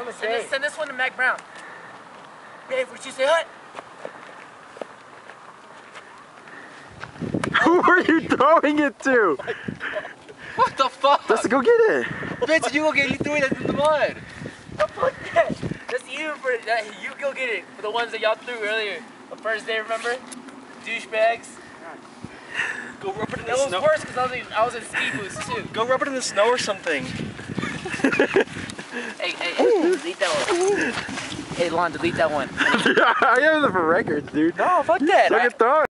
Send this one to Mac Brown. Babe, what'd you say, Hut? Who are you throwing it to? What the fuck? Let's go get it. Bitch, you go get it. You threw it in the mud. What the fuck that? That's you for that. You go get it for the ones that y'all threw earlier. The first day, remember? Douchebags. Go rub it in the That was snow. worse because I was in ski boots too. Go rub it in the snow or something. Hey, delete that one. Hey, Lon, delete that one. I have it for records, dude. No, fuck that. Look at that.